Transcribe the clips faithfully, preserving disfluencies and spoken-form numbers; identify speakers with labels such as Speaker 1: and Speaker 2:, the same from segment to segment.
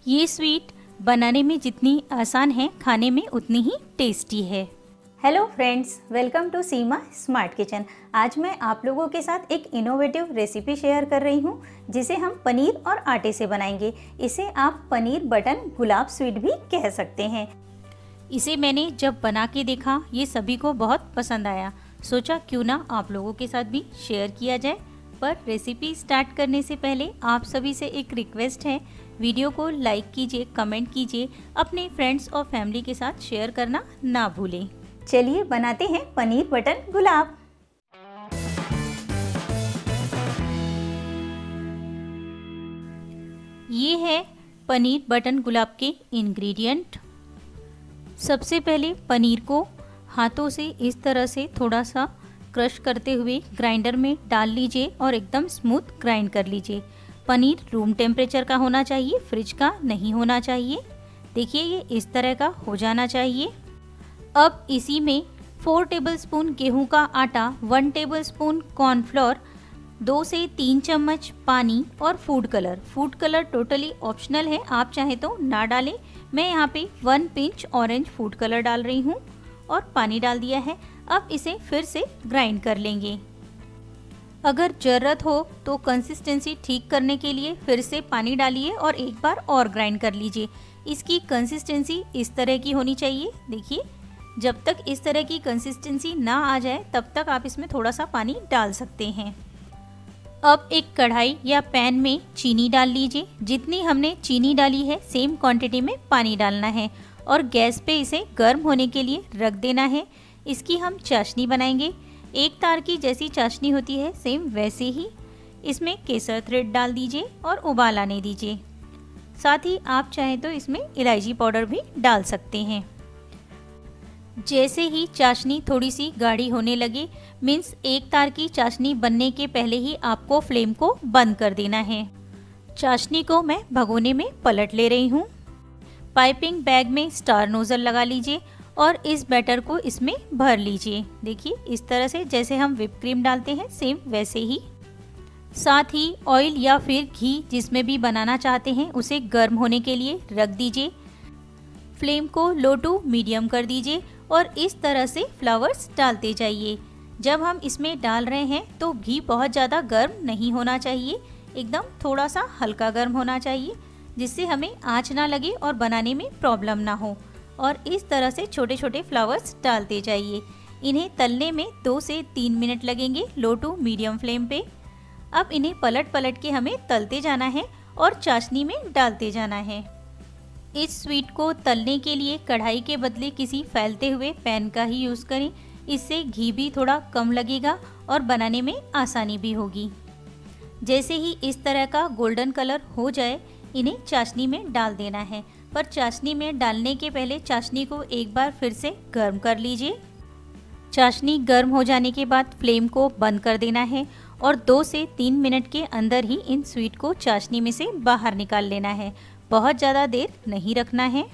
Speaker 1: ये स्वीट बनाने में जितनी आसान है, खाने में उतनी ही टेस्टी है।
Speaker 2: Hello friends, welcome to Seema smart kitchen. आज मैं आप लोगों के साथ एक इनोवेटिव रेसिपी शेयर कर रही हूँ जिसे हम पनीर और आटे से बनाएंगे। इसे आप पनीर बटन गुलाब स्वीट भी कह सकते हैं।
Speaker 1: इसे मैंने जब बना के देखा, ये सभी को बहुत पसंद आया। सोचा क्यों ना आप लोगों के साथ भी शेयर किया जाए। पर रेसिपी स्टार्ट करने से पहले आप सभी से एक रिक्वेस्ट है, वीडियो को लाइक कीजिए, कमेंट कीजिए, अपने फ्रेंड्स और फैमिली के साथ शेयर करना ना भूलें।
Speaker 2: चलिए बनाते हैं पनीर बटन गुलाब।
Speaker 1: ये है पनीर बटन गुलाब के इंग्रेडिएंट। सबसे पहले पनीर को हाथों से इस तरह से थोड़ा सा क्रश करते हुए ग्राइंडर में डाल लीजिए और एकदम स्मूथ ग्राइंड कर लीजिए। पनीर रूम टेम्परेचर का होना चाहिए, फ्रिज का नहीं होना चाहिए। देखिए ये इस तरह का हो जाना चाहिए। अब इसी में फोर टेबलस्पून गेहूं का आटा, वन टेबलस्पून कॉर्नफ्लोर, दो से तीन चम्मच पानी और food colour. Food colour totally optional है, आप चाहे तो ना डालें। मैं यहाँ पे one pinch orange food colour डाल रही हूँ और पानी डाल दिया है। अब इसे फिर से ग्राइंड कर लेंगे। अगर ज़रूरत हो तो कंसिस्टेंसी ठीक करने के लिए फिर से पानी डालिए और एक बार और ग्राइंड कर लीजिए। इसकी कंसिस्टेंसी इस तरह की होनी चाहिए। देखिए, जब तक इस तरह की कंसिस्टेंसी ना आ जाए तब तक आप इसमें थोड़ा सा पानी डाल सकते हैं। अब एक कढ़ाई या पैन में चीनी डाल लीजिए। जितनी हमने चीनी डाली है सेम क्वांटिटी में पानी डालना है और गैस पे इसे गर्म होने के लिए रख देना है। इसकी हम चाशनी बनाएंगे। एक तार की जैसी चाशनी होती है सेम वैसे ही इसमें केसर थ्रेड डाल दीजिए और उबाल आने दीजिए। साथ ही आप चाहें तो इसमें इलायची पाउडर भी डाल सकते हैं। जैसे ही चाशनी थोड़ी सी गाढ़ी होने लगे, मीन्स एक तार की चाशनी बनने के पहले ही आपको फ्लेम को बंद कर देना है। चाशनी को मैं भगोने में पलट ले रही हूँ। पाइपिंग बैग में स्टार नोजल लगा लीजिए और इस बैटर को इसमें भर लीजिए। देखिए इस तरह से जैसे हम व्हिप क्रीम डालते हैं सेम वैसे ही। साथ ही ऑयल या फिर घी जिसमें भी बनाना चाहते हैं उसे गर्म होने के लिए रख दीजिए। फ्लेम को लो टू मीडियम कर दीजिए और इस तरह से फ्लावर्स डालते जाइए। जब हम इसमें डाल रहे हैं तो घी बहुत ज़्यादा गर्म नहीं होना चाहिए, एकदम थोड़ा सा हल्का गर्म होना चाहिए, जिससे हमें आँच ना लगे और बनाने में प्रॉब्लम ना हो। और इस तरह से छोटे छोटे फ्लावर्स डालते जाइए। इन्हें तलने में दो से तीन मिनट लगेंगे लो टू मीडियम फ्लेम पे। अब इन्हें पलट पलट के हमें तलते जाना है और चाशनी में डालते जाना है। इस स्वीट को तलने के लिए कढ़ाई के बदले किसी फैलते हुए पैन का ही यूज़ करें। इससे घी भी थोड़ा कम लगेगा और बनाने में आसानी भी होगी। जैसे ही इस तरह का गोल्डन कलर हो जाए, इन्हें चाशनी में डाल देना है। पर चाशनी में डालने के पहले चाशनी को एक बार फिर से गर्म कर लीजिए। चाशनी गर्म हो जाने के बाद फ्लेम को बंद कर देना है और दो से तीन मिनट के अंदर ही इन स्वीट को चाशनी में से बाहर निकाल लेना है। बहुत ज़्यादा देर नहीं रखना है।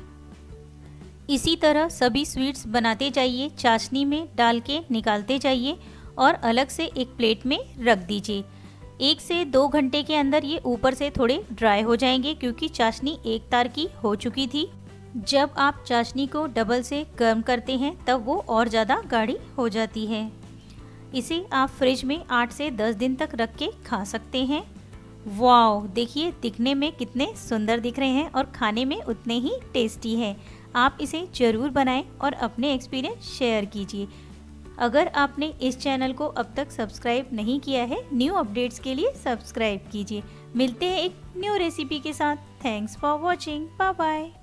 Speaker 1: इसी तरह सभी स्वीट्स बनाते जाइए, चाशनी में डाल के निकालते जाइए और अलग से एक प्लेट में रख दीजिए। एक से दो घंटे के अंदर ये ऊपर से थोड़े ड्राई हो जाएंगे क्योंकि चाशनी एक तार की हो चुकी थी। जब आप चाशनी को डबल से गर्म करते हैं तब वो और ज़्यादा गाढ़ी हो जाती है। इसे आप फ्रिज में आठ से दस दिन तक रख के खा सकते हैं। वाओ, देखिए दिखने में कितने सुंदर दिख रहे हैं और खाने में उतने ही टेस्टी है। आप इसे ज़रूर बनाएं और अपने एक्सपीरियंस शेयर कीजिए। अगर आपने इस चैनल को अब तक सब्सक्राइब नहीं किया है, न्यू अपडेट्स के लिए सब्सक्राइब कीजिए। मिलते हैं एक न्यू रेसिपी के साथ। Thanks for watching, bye bye.